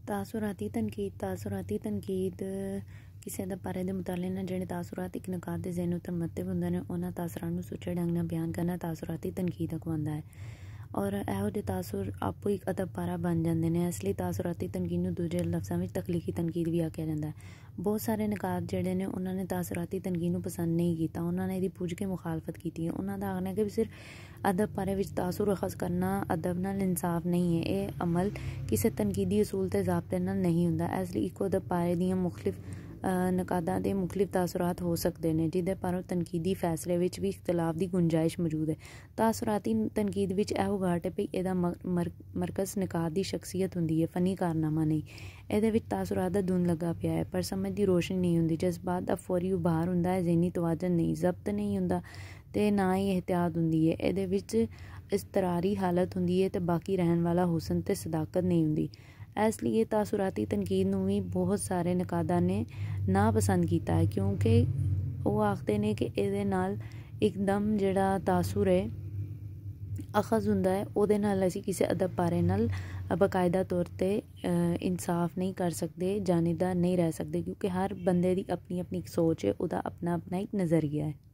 ਤਾਸੁਰਾਤੀ ਤਨਕੀਦ ਕਿਸੇ ਅਦਾਕਾਰੇ ਦੇ ਮੁਤਾਲੇ ਨਾਲ ਜਿਹੜੇ ਤਾਸੁਰਾਤ ਇੱਕ ਨਿਕਾਤ ਦੇ ਜ਼ਹਿਨ ਉੱਤੇ ਮਰਤਬ ਹੁੰਦੇ ਨੇ ਉਹਨਾਂ ਤਾਸਰਾਂ ਨੂੰ ਸੁੱਚੇ ਢੰਗ ਨਾਲ ਬਿਆਨ ਕਰਨਾ ਤਾਸੁਰਾਤੀ ਤਨਕੀਦ ਅਖਵਾਉਂਦਾ ਹੈ। ਔਰ ਇਹੋ ਜਿਹੇ ਤਾਸੁਰ ਆਪੋ ਇੱਕ ਅਦਾਕਾਰਾ ਬਣ ਜਾਂਦੇ ਨੇ। ਇਸ ਲਈ ਤਾਸੁਰਾਤੀ ਤਨਕੀਦ ਨੂੰ ਦੂਜੇ ਲਫ਼ਜ਼ਾਂ ਵਿੱਚ ਤਖਲੀਕੀ ਤਨਕੀਦ ਵੀ ਆਖਿਆ ਜਾਂਦਾ ਹੈ। ਬਹੁਤ ਸਾਰੇ ਨਿਕਾਤ ਜਿਹੜੇ ਨੇ ਉਹਨਾਂ ਨੇ ਤਾਸੁਰਾਤੀ ਤਨਕੀਦ ਨੂੰ ਪਸੰਦ ਨਹੀਂ ਕੀਤਾ, ਉਹਨਾਂ ਨੇ ਇਹਦੀ ਪੁੱਜ ਕੇ ਮੁਖਾਲਫਤ ਕੀਤੀ ਹੈ। ਉਹਨਾਂ ਦਾ ਆਖਣਾ ਹੈ ਕਿ ਸਿਰਫ ਅਦਬ ਬਾਰੇ ਵਿੱਚ ਤਾਸੁਰ ਅਖਜ਼ ਕਰਨਾ ਅਦਬ ਨਾਲ ਇਨਸਾਫ ਨਹੀਂ ਹੈ। ਇਹ ਅਮਲ ਕਿਸੇ ਤਨਕੀਦੀ ਅਸੂਲ ਅਤੇ ਜ਼ਾਬਤੇ ਨਾਲ ਨਹੀਂ ਹੁੰਦਾ। ਇਸ ਲਈ ਇੱਕੋ ਅਦਬ ਬਾਰੇ ਦੀਆਂ ਮੁਖਤਲਿਫ ਨਕਾਦਾਂ ਦੇ ਮੁਖਤਲਿਫ ਤਾਸੁਰਾਤ ਹੋ ਸਕਦੇ ਨੇ, ਜਿਹਦੇ ਪਰ ਤਨਕੀਦੀ ਫੈਸਲੇ ਵਿੱਚ ਵੀ ਇਖਤਲਾਫ ਦੀ ਗੁੰਜਾਇਸ਼ ਮੌਜੂਦ ਹੈ। ਤਾਸੁਰਾਤੀ ਤਨਕੀਦ ਵਿੱਚ ਇਹੋ ਘਾਟ ਹੈ ਵੀ ਇਹਦਾ ਮਰਕਜ਼ ਨਿਕਾਤ ਦੀ ਸ਼ਖਸੀਅਤ ਹੁੰਦੀ ਹੈ, ਫਨੀ ਕਾਰਨਾਮਾ ਨਹੀਂ। ਇਹਦੇ ਵਿੱਚ ਤਾਸੁਰਾਤ ਦਾ ਧੁੰਦ ਲੱਗਾ ਪਿਆ ਹੈ, ਪਰ ਸਮਝ ਦੀ ਰੋਸ਼ਨੀ ਨਹੀਂ ਹੁੰਦੀ, ਜਜ਼ਬਾਤ ਦਾ ਫੌਰੀ ਉਭਾਰ ਹੁੰਦਾ ਹੈ, ਜ਼ਹਿਨੀ ਤਵਾਜ਼ਨ ਨਹੀਂ, ਜ਼ਬਤ ਨਹੀਂ ਹੁੰਦਾ ਅਤੇ ਨਾ ਹੀ ਇਹਤਿਆਤ ਹੁੰਦੀ ਹੈ। ਇਹਦੇ ਵਿੱਚ ਇਜ਼ਤਰਾਰੀ ਹਾਲਤ ਹੁੰਦੀ ਹੈ ਅਤੇ ਬਾਕੀ ਰਹਿਣ ਵਾਲਾ ਹੁਸਨ ਅਤੇ ਸਦਾਕਤ ਨਹੀਂ ਹੁੰਦੀ। ਇਸ ਲਈ ਤਾਸੁਰਾਤੀ ਤਨਕੀਦ ਨੂੰ ਵੀ ਬਹੁਤ ਸਾਰੇ ਨਕਾਦਾਂ ਨੇ ਨਾਪਸੰਦ ਕੀਤਾ ਹੈ, ਕਿਉਂਕਿ ਉਹ ਆਖਦੇ ਨੇ ਕਿ ਇਹਦੇ ਨਾਲ ਇੱਕਦਮ ਜਿਹੜਾ ਤਾਸੁਰ ਹੈ ਅਖਜ਼ ਹੁੰਦਾ ਹੈ, ਉਹਦੇ ਨਾਲ ਅਸੀਂ ਕਿਸੇ ਅਦਬ ਬਾਰੇ ਨਾਲ ਬਾਕਾਇਦਾ ਤੌਰ 'ਤੇ ਇਨਸਾਫ ਨਹੀਂ ਕਰ ਸਕਦੇ, ਜਾਨੀਦਾਰ ਨਹੀਂ ਰਹਿ ਸਕਦੇ, ਕਿਉਂਕਿ ਹਰ ਬੰਦੇ ਦੀ ਆਪਣੀ ਆਪਣੀ ਇੱਕ ਸੋਚ ਹੈ, ਉਹਦਾ ਆਪਣਾ ਆਪਣਾ ਇੱਕ ਨਜ਼ਰੀਆ ਹੈ।